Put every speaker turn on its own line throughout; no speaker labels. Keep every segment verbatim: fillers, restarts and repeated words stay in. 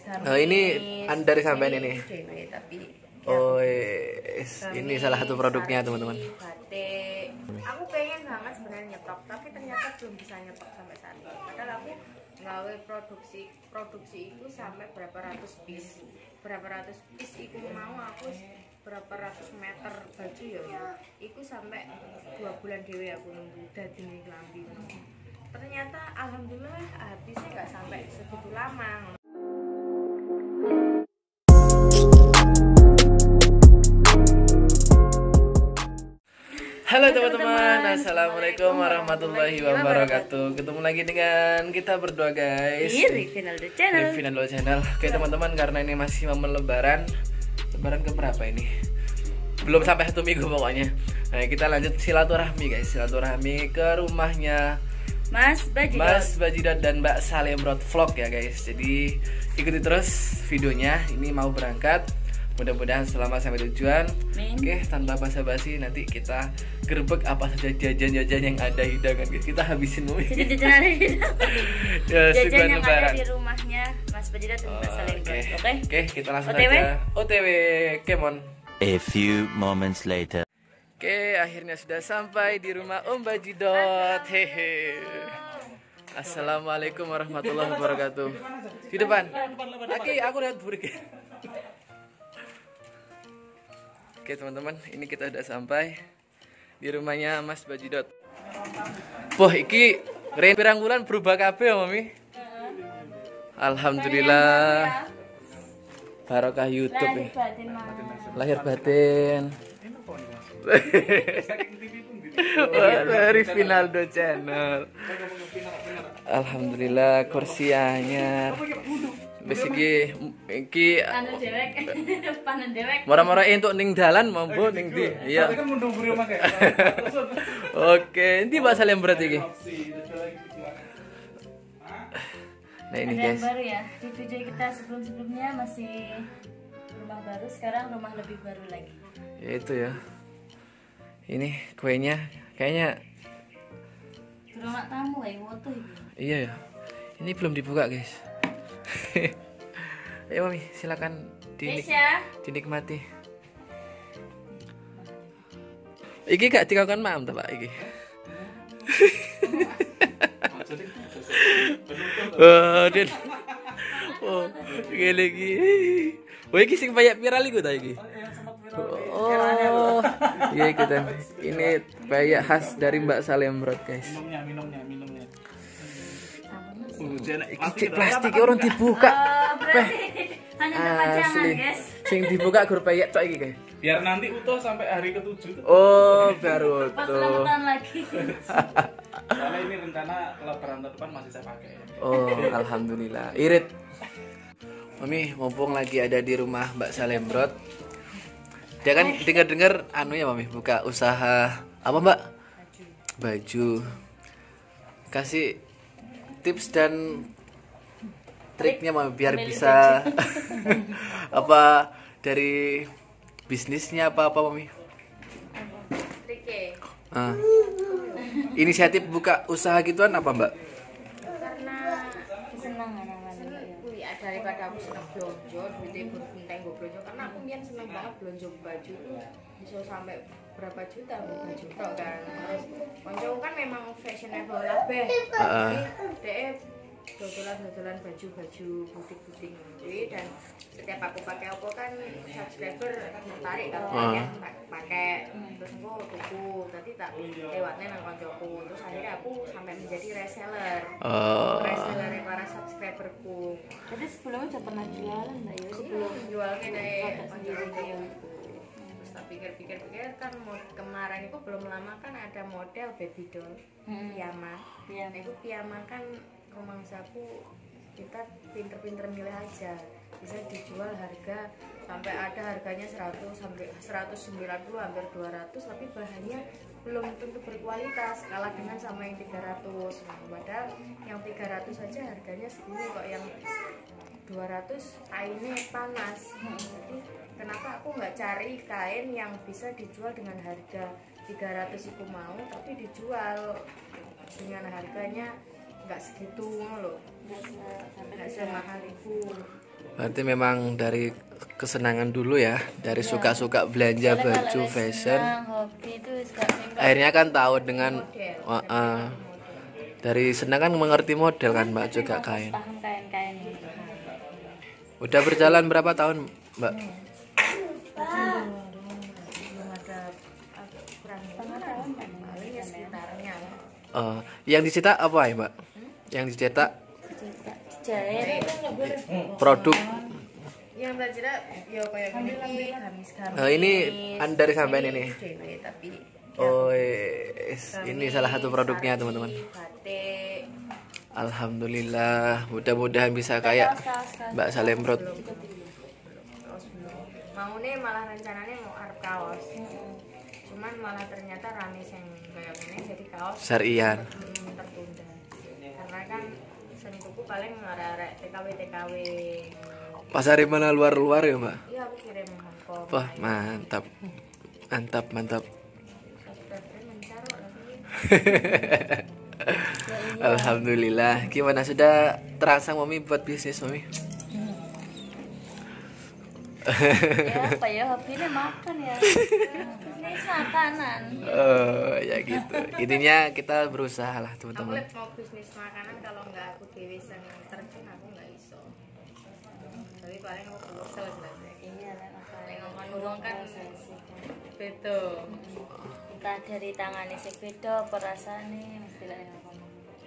Oh, ini dari sampean ini.
Dewe, tapi
oh, yes. Ini salah satu produknya teman-teman.
Batik. Aku pengen banget sebenarnya nyetok, tapi ternyata belum bisa nyetok sampai saat ini. Padahal aku gawe produksi produksi itu sampai berapa ratus piece, berapa ratus piece itu mau aku berapa ratus meter baju ya, ya. Iku sampai dua bulan dewe aku nunggu dadi klambi. Ternyata alhamdulillah habisnya nggak sampai segitu lama.
Halo teman-teman, assalamualaikum warahmatullahi wabarakatuh. Ketemu lagi dengan kita berdua guys
di Rivinaldo Channel.
Rivinaldo Channel. Oke teman-teman, karena ini masih momen Lebaran. Lebaran keberapa ini? Belum sampai satu minggu pokoknya. Nah kita lanjut silaturahmi guys, silaturahmi ke rumahnya
Mas Bajidot,
Mas Bajidot dan Mbak Salembrot Vlog ya guys. Jadi ikuti terus videonya. Ini mau berangkat. Mudah-mudahan selama sampai tujuan. Min. Oke, tanpa basa-basi nanti kita gerbek apa saja jajan-jajan yang ada hidangan guys. Kita habisin dulu.
Jajan-jajan ada hidangan.
Ya,
jajan yang
lebaran.
Ada di rumahnya Mas Bajidot dan Mbak Salembrot. Oke.
Oke, okay. okay, kita langsung
O T W?
aja. O T W, Kemon.
A few moments later.
Oke, okay, akhirnya sudah sampai di rumah Om Bajidot. Hehe. Assalamualaikum warahmatullahi wabarakatuh. Di depan. Oke, aku lihat burik. Oke teman-teman, ini kita udah sampai di rumahnya Mas Bajidot. Wah, iki ren pirang bulan berubah kabeh ya, Mami? Alhamdulillah. Barokah YouTube nih. Lahir batin. Dari Rivinaldo Channel. Alhamdulillah kursi anyar. Wis iki iki
anu dewek, panen dewek.
Mora-mora entuk ning dalan mambo ning ndi? Iya. Oke, endi Mbak Salembrot iki? Nah ini
Ada
guys.
yang baru ya. Di video kita sebelum-sebelumnya masih rumah baru, sekarang rumah lebih baru lagi.
Ya itu ya. Ini kuenya kayaknya
Rumah tamu ya, foto ini.
iya ya. Ini belum dibuka guys. Ayo Mami, silakan dinik
ya.
dinikmati. Iki gak dikaukan mam ta Pak iki. Oh, Din. Oh, gini iki. Wah, iki sing payak viral iku ta iki. Oh, iya ikutan. Ini payak khas dari Mbak Salembrot guys.
Minumnya, minumnya, minumnya.
Iki plastik orang dibuka.
Oh, hanya kepanjangan
Asli.
guys.
Sing dibuka gur payak tok iki guys.
Biar nanti utuh sampai hari ketujuh.
Oh, baru
Pas
tuh.
selamatan lagi.
Soalnya ini rencana lebaran depan masih saya pakai.
Oh, alhamdulillah. Irit. Mami, mumpung lagi ada di rumah Mbak Salembrot. Dia kan dengar-dengar anu ya Mami, buka usaha apa Mbak? Baju. Kasih tips dan triknya Mami biar bisa apa dari bisnisnya apa-apa Mami?
Trike.
Ah. Inisiatif buka usaha gituan apa Mbak?
Karena kesenangan namanya ya. Daripada aku seneng belanja, duitnya berpenting gue belanja. Karena aku biar seneng banget belanja baju tuh bisa sampai berapa juta baju tok kan. Terus konco kan memang fashionable lah beh.
Heeh.
Dek dodolan-dodolan baju-baju butik-butik gitu, dan setiap aku pakai apa kan subscriber tertarik kalau pakai pakai terus aku tuku tadi tak lewatnya nang koncoku, terus akhirnya aku sampai menjadi reseller.
Oh.
Reseller para subscriberku.
Jadi sebelumnya udah pernah jualan mbak ya?
Sebelum jualnya dari konco-konco. Terus tak pikir-pikir-pikir kan kemarin itu belum lama kan ada model baby doll piyama.
Iya.
Itu piyama kan rumangsaku kita pinter-pinter milih aja, bisa dijual harga sampai ada harganya seratus sampai seratus sembilan puluh hampir dua ratus, tapi bahannya belum tentu berkualitas, kalah dengan sama yang tiga ratus. Padahal yang tiga ratus saja harganya segini kok, yang dua ratus kainnya panas. Jadi kenapa aku nggak cari kain yang bisa dijual dengan harga tiga ratus itu mau, tapi dijual dengan harganya nggak segitu loh, nggak semahal itu.
Berarti memang dari kesenangan dulu ya, dari suka-suka belanja
Soalnya
baju
kalau wis
fashion.
senang, hobi itu wis gak pengen.
Akhirnya kan tahu dengan wah, uh, dari senang kan mengerti model kan Mbak juga kain.
Paham kain-kain ini.
Udah berjalan berapa tahun Mbak?
belum ada agak kurang
Setengah tahun kan.
paling ya sekitarnya lah.
Uh, yang dicetak apa ya Mbak? Yang dicetak
Cetak jahit.
produk.
Yang tak cerita ya kayak gini gamis-gamis.
Uh, ini an- dari sampean ini.
Dewe, tapi
Oh, yes. Ini salah satu produknya teman-teman.
batik.
Alhamdulillah, mudah-mudahan bisa kayak Mbak Salembrot.
Kaos belum. Mau nih malah rencananya mau arep kaos. Cuman malah ternyata rame yang kayak gini jadi kaos
Syarian.
hmm, tertunda. Karena kan seni tuku paling arek-arek T K W T K W.
Pasar mana luar-luar ya Mbak?
Iya aku kirim Hongkong.
Wah mantap, mantap, mantap. Alhamdulillah. Gimana sudah terangsang Mami buat bisnis Mami?
Ya apa ya hobinya makan ya. Bisnis makanan.
Oh ya gitu. Intinya kita berusaha lah
Aku
teman-teman.
lek mau bisnis makanan kalau nggak aku dewe sing terjun aku nggak iso. Tapi paling aku kesel selesai.
Iya lah makanya.
Ngomong ngomong kan beda.
Entah dari tangannya sing beda, perasane mesti lah yang ngomong.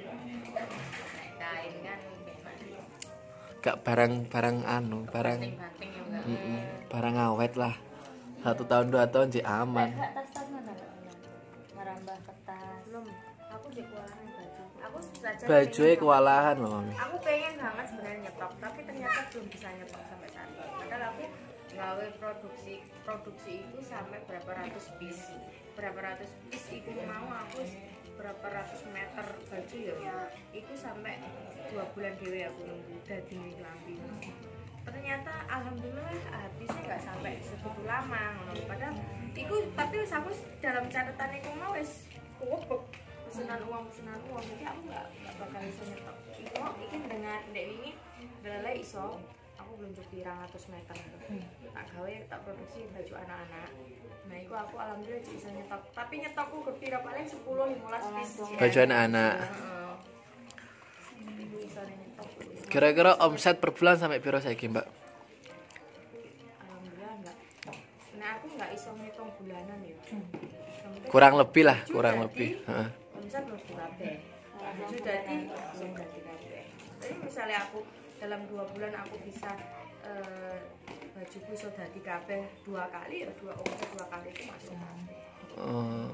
Kain kan memang
Gak barang-barang anu, barang
banting ya enggak.
mm-mm, barang awet lah. Satu tahun dua tahun sih aman.
Kak tas-tas mana lah? Merambah kertas.
Belum. Aku di kewalahan baju. Aku belajar.
Bajunya kewalahan loh Mami.
Aku pengen banget sebenarnya nyetok, tapi ternyata belum bisa nyetok sampai saat ini. Padahal aku gawe produksi produksi itu sampai berapa ratus piece. Berapa ratus piece itu mau aku berapa ratus meter baju ya. Itu sampai dua bulan dewe aku nunggu dadi lambi. Ternyata alhamdulillah habisnya nggak sampai segitu lama ngono. Padahal itu tapi wis aku dalam catatan iku mau wis kuwebek pesanan uang pesanan uang jadi aku nggak nggak bakal bisa nyetok. Itu iki dengan ndek ini delele iso aku belum cukup pirang ratus meter tak gawe tak produksi baju anak-anak. Nah itu aku alhamdulillah bisa nyetok tapi nyetokku kepira paling sepuluh lima belas piece
Baju anak-anak.
Heeh. Ibu iso nyetok.
Kira-kira omset per bulan sampai piro saiki Mbak?
Alhamdulillah enggak. Nah aku nggak iso ngitung bulanan ya. Yang penting
Kurang lebih lah,
baju
kurang
dadi,
lebih. Heeh.
Omset mlebu kabeh. Baju dadi langsung dadi kabeh. Jadi misalnya aku dalam dua bulan aku bisa eh, bajuku iso dadi kabeh dua kali ya dua omset dua kali itu masuk kabeh.
Oh.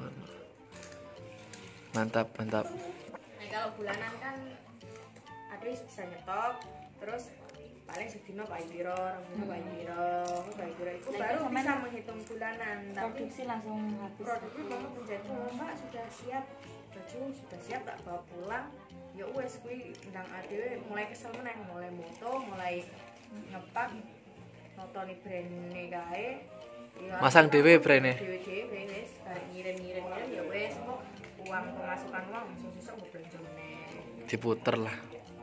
Mantap, mantap.
Nah kalau bulanan kan ada yang bisa nyetok terus paling sedino Pak Ibiro, Rabbino Pak Ibiro, Pak Ibiro itu
Nah,
baru
itu
bisa
sampean
menghitung bulanan. Tapi
Produksi langsung habis.
produknya kamu penjajah oh, Mbak sudah siap baju sudah siap tak bawa pulang ya wes kuwi ndang adewe mulai kesel meneh mulai moto mulai ngepak notoni brand-ne kae ya
Masang dhewe brand-e.
dhewe-dhewe wis bareng ngirim-ngirim ya wes kok uang pemasukan uang langsung susah mbok belanja meneh.
Diputer lah.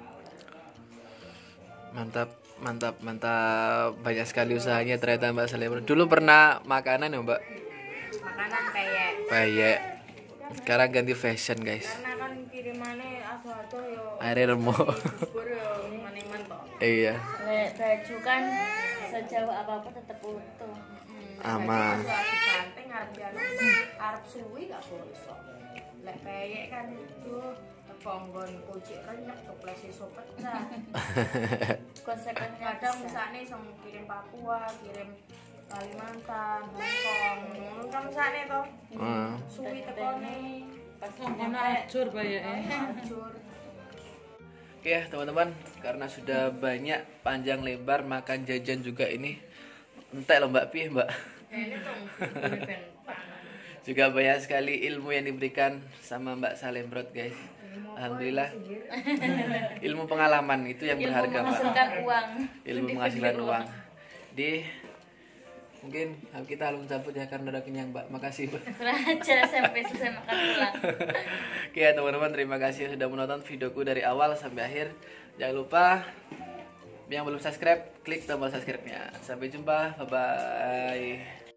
Mantap, mantap, mantap. Banyak sekali usahanya ternyata Mbak Salembrot. Dulu pernah makanan ya Mbak?
Makanan kayak
Kayak sekarang ganti fashion guys.
karena kan kirimannya ada-ada ya
Akhirnya remo.
bubur ya maneman toh.
Iya,
Lek baju kan sejauh apapun tetap utuh.
aman.
Aku banting arep jan arep suwi gak boleh iso. Lek peyek kan itu konggon kucik renyek toples iso pecah.
Konsekuensinya
Kadang misalnya iso kirim Papua, kirim Kalimantan, Hongkong, ngono kan misalnya toh.
Hmm.
Suwi tekone
pas
Ono ajur bayake.
hancur.
Oke ya teman-teman, karena sudah banyak panjang lebar makan jajan juga ini entek loh Mbak Pi Mbak.
Ini tuh ben pangan.
Juga banyak sekali ilmu yang diberikan sama Mbak Salembrot guys. Alhamdulillah. Ilmu pengalaman itu yang
ilmu
berharga Mbak.
menghasilkan uang.
Ilmu menghasilkan uang. Di mungkin kita langsung cabut ya karena udah kenyang Mbak. Makasih Mbak.
Belajar sampai selesai makan pulang.
Oke ya teman-teman, terima kasih sudah menonton videoku dari awal sampai akhir. Jangan lupa Yang belum subscribe, klik tombol subscribe-nya. Sampai jumpa, bye bye.